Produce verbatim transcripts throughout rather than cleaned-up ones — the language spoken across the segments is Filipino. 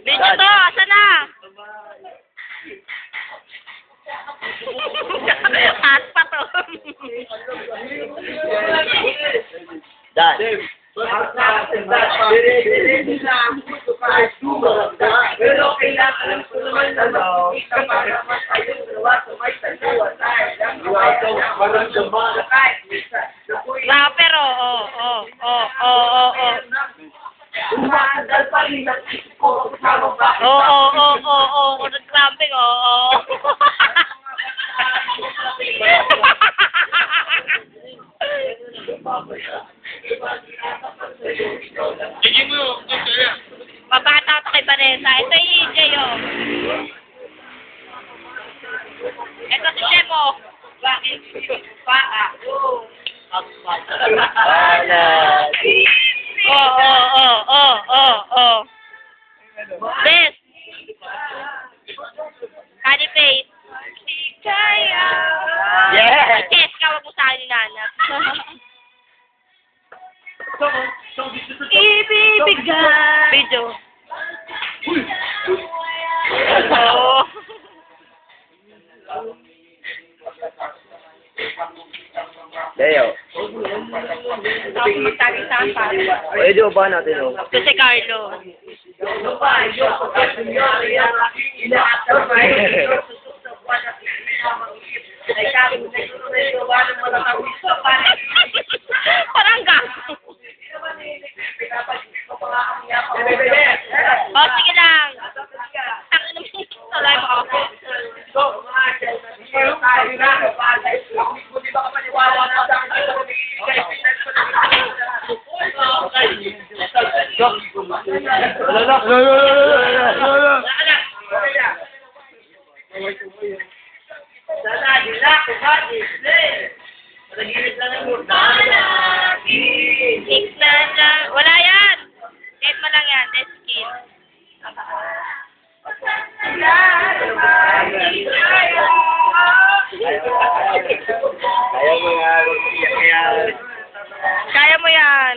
Video to, asa na? At pa to. Dan. Pero kailangan ko naman na makikita para masayang gawa sa may taluan. Rapper, oo, oo, oo, oo, oo. Umaandal pa rin ang isip ko kasama ba? Oo, oo, oo, oo, oo, nag-cramping, oo, oo. Sige mo yun. Mabata ito kay Vanessa. Ito yung E J, oh. Ito si Shemo. Bakit? Paa. Oo, oo, oo, oo, oo, oo. This. Honey face. Kaya. Yeah. Yes, kawag mo sa akin ni Nana. Ibibigay. Video. Oo. Leo. Tapos magtaging sa akin. Pwede ba natin oh? Ito si Carlo. Parang gago. O, sige lang. Ang ina mo sa live ako. Six na lang. Wala yan. Kahit mo lang yan. That's skill. Ayaw mo nga. Kaya mo yan.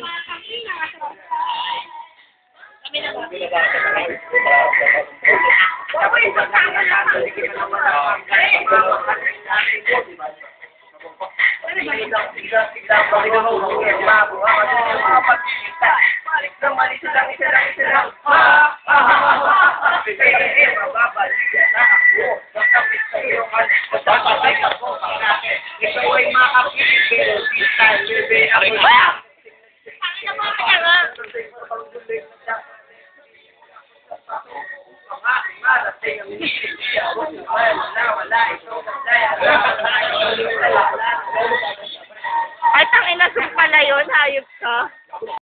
Ay, tangina, pala yun. Hayop ka.